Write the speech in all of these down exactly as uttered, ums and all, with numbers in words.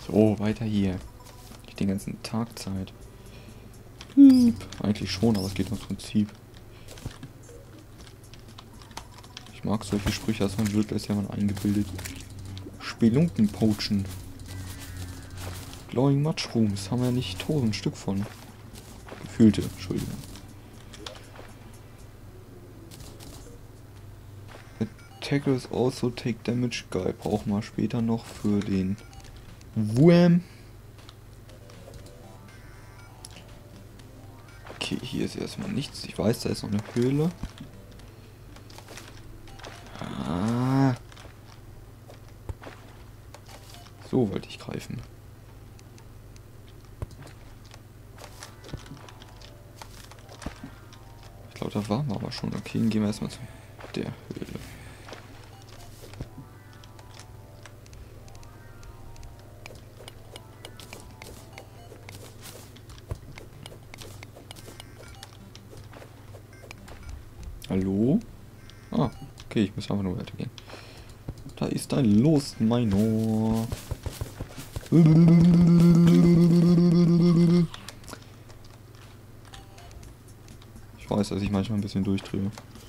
So, weiter hier. Ich den ganzen Tag Zeit. Hm. Eigentlich schon, aber es geht ums Prinzip. Ich mag solche Sprüche, dass man wird, als ja man eingebildet. Spelunkenpoachen. Glowing Mushrooms haben wir nicht tausend Stück von. Gefühlte, Entschuldigung. Attackers also take damage. Geil, brauchen wir später noch für den Wurm. Okay, hier ist erstmal nichts. Ich weiß, da ist noch eine Höhle. Ah. So wollte ich greifen. Ich glaube, da waren wir aber schon. Okay, dann gehen wir erstmal zu der Höhle. Hallo? Ah, okay, ich muss einfach nur weitergehen. Da ist ein Lost Minor. Ich weiß, dass ich manchmal ein bisschen durchdrehe.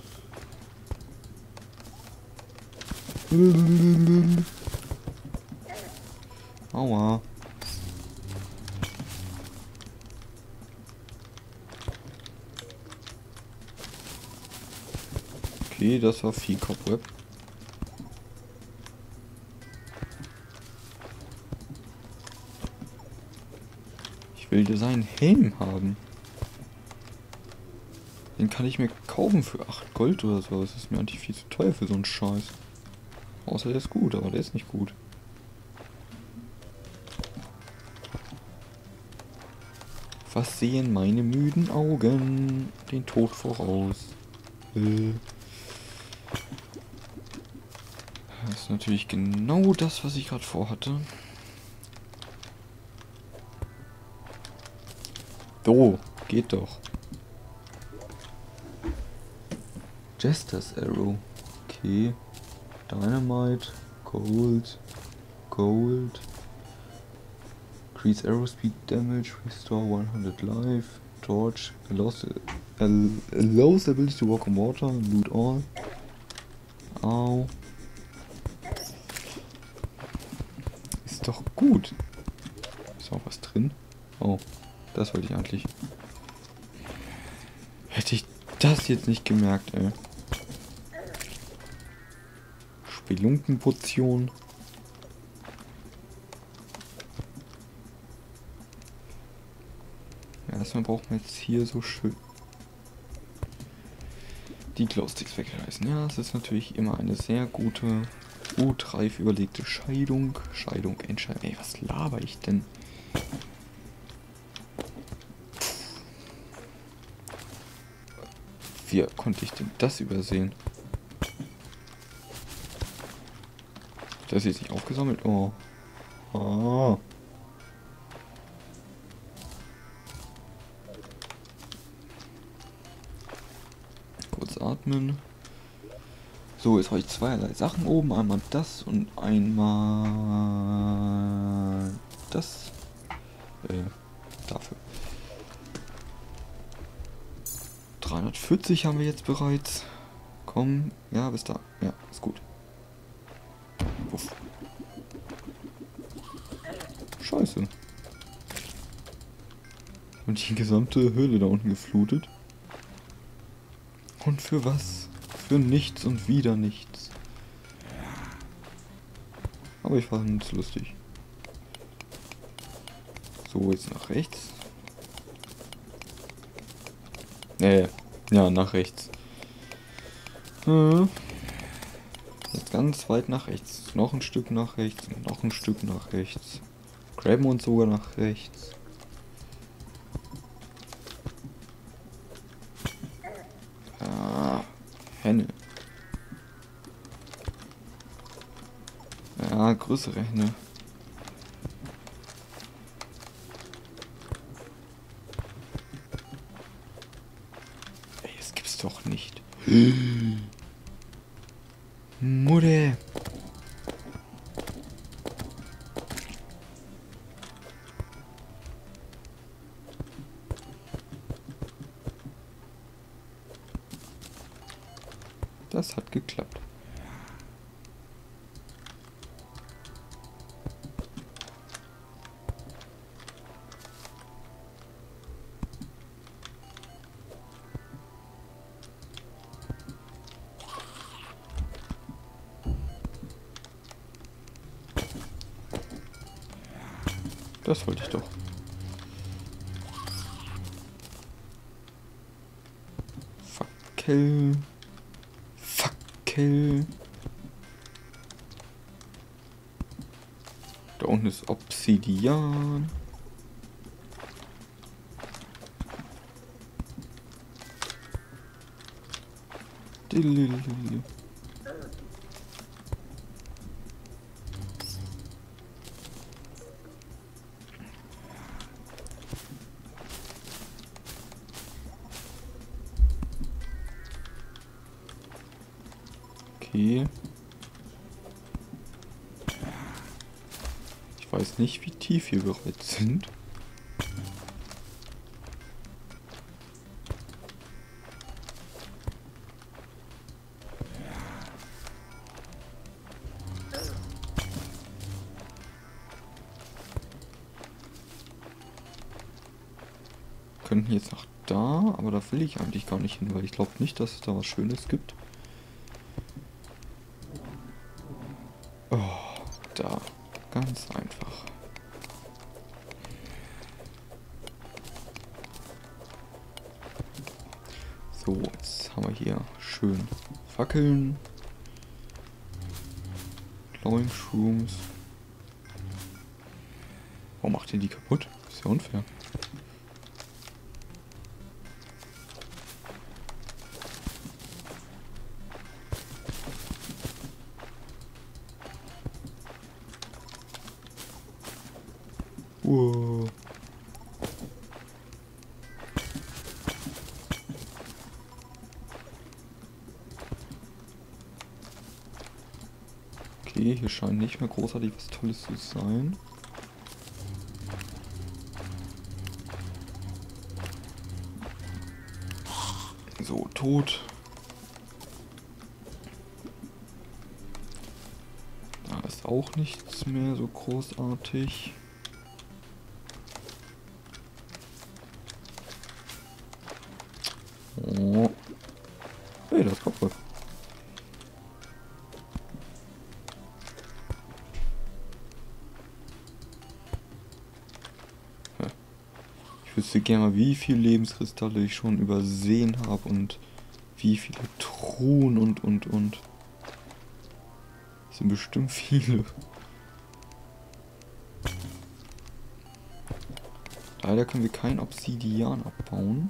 Aua. Okay, das war viel Cobweb. Ich will dir seinen Helm haben. Den kann ich mir kaufen für acht Gold oder so. Das ist mir eigentlich viel zu teuer für so einen Scheiß. Außer der ist gut, aber der ist nicht gut. Was sehen meine müden Augen? Den Tod voraus. Äh. Das ist natürlich genau das, was ich gerade vorhatte. So, geht doch. Jester's Arrow. Okay. Dynamite. Gold. Gold. Increase Arrow Speed Damage. Restore one hundred Life. Torch. Allows, allows the ability to walk on water. Loot all. Au. Ist doch gut. Ist auch was drin? Oh. Das wollte ich eigentlich. Hätte ich das jetzt nicht gemerkt, ey. Spelunkenportion. Ja, erstmal brauchen wir jetzt hier so schön die Glowsticks wegreißen. Ja, das ist natürlich immer eine sehr gute, gut reif überlegte Scheidung. Scheidung, Entscheidung. Ey, was laber ich denn? Wie konnte ich denn das übersehen? Das ist jetzt nicht aufgesammelt. Oh. Oh. Kurz atmen. So, jetzt habe ich zweierlei Sachen oben. Einmal das und einmal das. Äh, dafür. dreihundertvierzig haben wir jetzt bereits. Komm, ja, bis da. Ja, ist gut. Uff. Scheiße. Und die gesamte Höhle da unten geflutet. Und für was? Für nichts und wieder nichts. Aber ich fand es lustig. So, jetzt nach rechts. Äh, ja, nach rechts. Hm. Jetzt ganz weit nach rechts. Noch ein Stück nach rechts. Noch ein Stück nach rechts. Graben uns sogar nach rechts. Ah, Henne. Ja, größere Henne. Ey, das gibt's doch nicht. Mutter. Das hat geklappt. Das wollte ich doch. Fackel. Fackel. Da unten ist Obsidian. Dililili. Okay. Ich weiß nicht, wie tief wir bereits sind. Könnten jetzt nach da, aber da will ich eigentlich gar nicht hin, weil ich glaube nicht, dass es da was Schönes gibt. Oh, da. Ganz einfach. So, jetzt haben wir hier schön Fackeln. Glowing Shrooms. Warum macht ihr die kaputt? Ist ja unfair. Wow. Okay, hier scheint nicht mehr großartig was Tolles zu sein. So, tot. Da ist auch nichts mehr so großartig. Oh. Hey, das kommt wohl. Ich wüsste gerne mal, wie viele Lebenskristalle ich schon übersehen habe und wie viele Truhen und und und. Das sind bestimmt viele. Leider können wir kein Obsidian abbauen.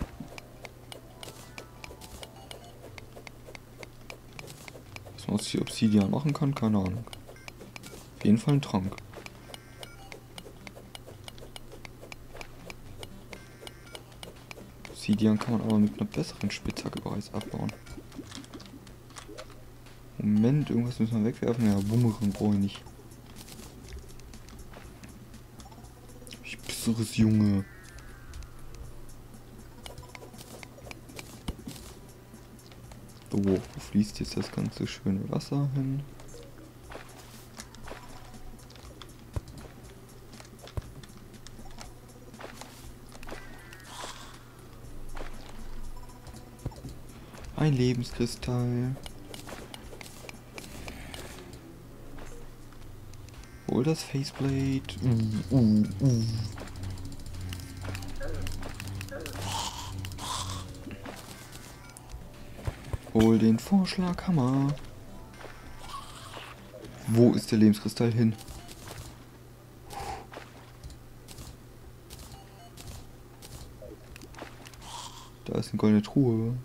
Was man aus hier Obsidian machen kann, keine Ahnung. Auf jeden Fall ein Trank. Obsidian kann man aber mit einer besseren Spitzhacke bereits abbauen. Moment, irgendwas müssen wir wegwerfen. Ja, Bumerang brauche ich nicht. Ich besseres Junge. So, wo fließt jetzt das ganze schöne Wasser hin? Ein Lebenskristall. Hol das Faceplate. Uh, uh, uh. Hol den Vorschlaghammer. Wo ist der Lebenskristall hin? Da ist eine goldene Truhe.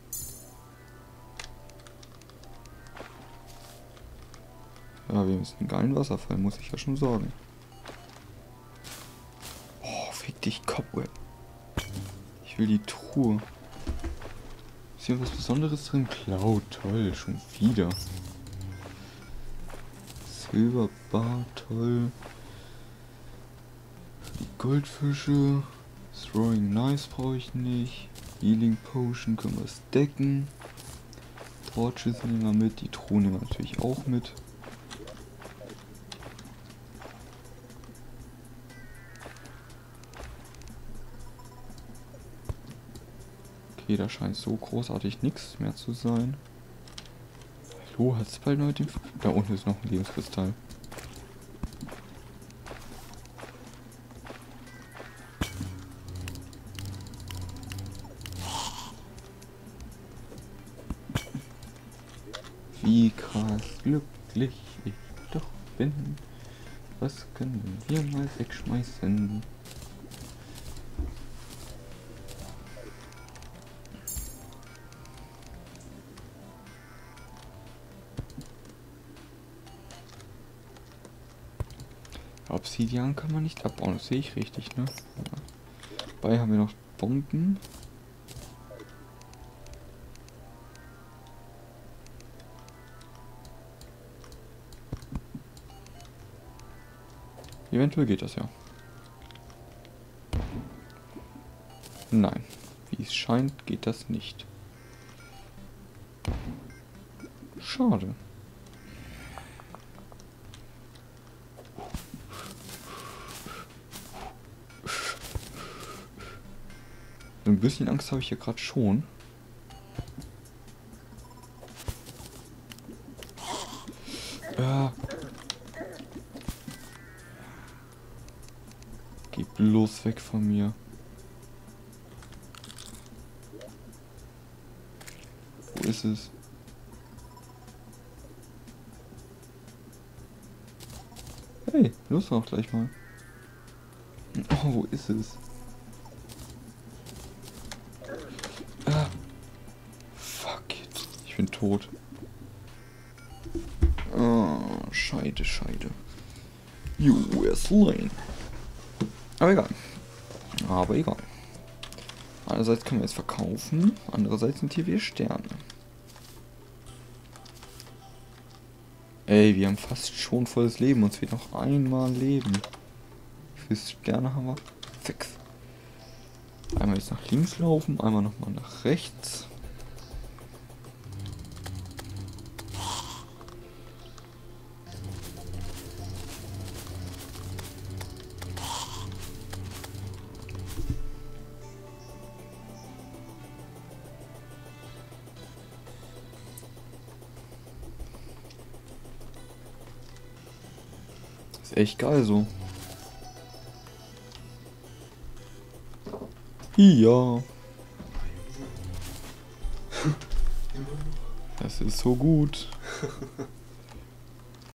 Ja, wir müssen einen geilen Wasserfall, muss ich ja schon sagen. Oh, fick dich, Cobweb. Ich will die Truhe. Ist hier was Besonderes drin? Klau, toll, schon wieder. Silberbar, toll. Die Goldfische. Throwing Knives brauche ich nicht. Healing Potion können wir stacken. Sportschüssel nehmen wir mit, die Truhe nehmen wir natürlich auch mit. Okay, da scheint so großartig nichts mehr zu sein. Hallo, hat es bald noch den... Da unten ist noch ein Lebenskristall. Wie krass glücklich ich doch bin. Was können wir mal wegschmeißen? Obsidian kann man nicht abbauen, das sehe ich richtig, ne? Ja. Dabei haben wir noch Bomben. Eventuell geht das ja. Nein, wie es scheint, geht das nicht. Schade. Ein bisschen Angst habe ich hier gerade schon. Ja. Geh bloß weg von mir. Wo ist es? Hey, los doch gleich mal. Oh, wo ist es? Ah. Fuck it. Ich bin tot. Oh, Scheide, Scheide. You were slain. Aber egal. Aber egal. Einerseits können wir es verkaufen, andererseits sind hier wieder Sterne. Ey, wir haben fast schon volles Leben. Uns fehlt noch einmal Leben. Wie viele Sterne haben wir? Sechs. Einmal jetzt nach links laufen, einmal nochmal nach rechts. Ist echt geil so. Ja. Das ist so gut.